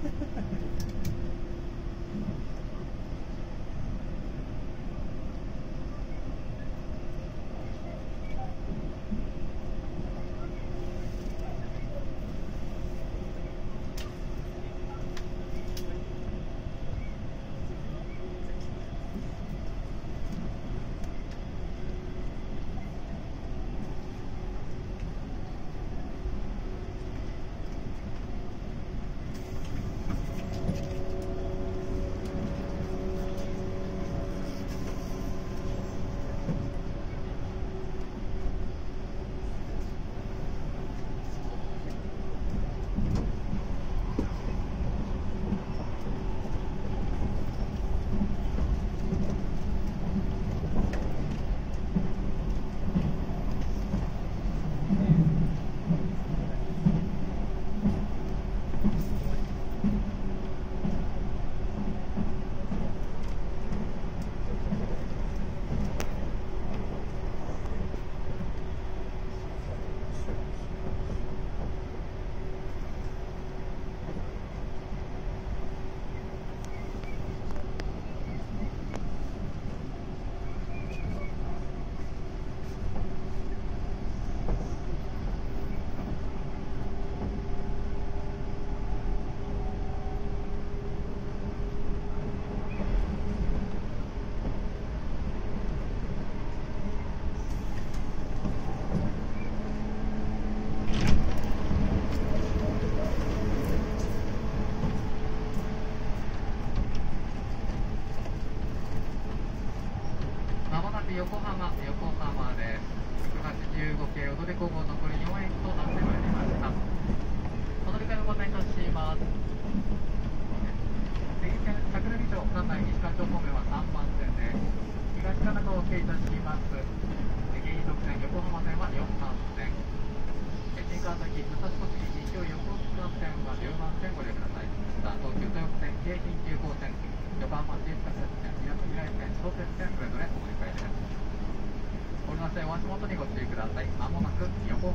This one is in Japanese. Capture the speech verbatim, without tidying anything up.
横浜、横浜です。ひゃくはちじゅうご系踊り子号残りよん駅となってまいりました。お乗り換えをご案内いたします。次線、桜木町、関西西環状方面はさんばん線です。東からお受けいたします。京浜線、横浜線はよんばん線。新川崎、武蔵小杉、西尾横須賀線はじゅうばん線ご利用ください。また、東急豊福線、京浜急行線、横浜市営地下鉄線、みなとみらい線、相鉄線、それぞれお乗り換えです。おりましてお足元にご注意ください。まもなく横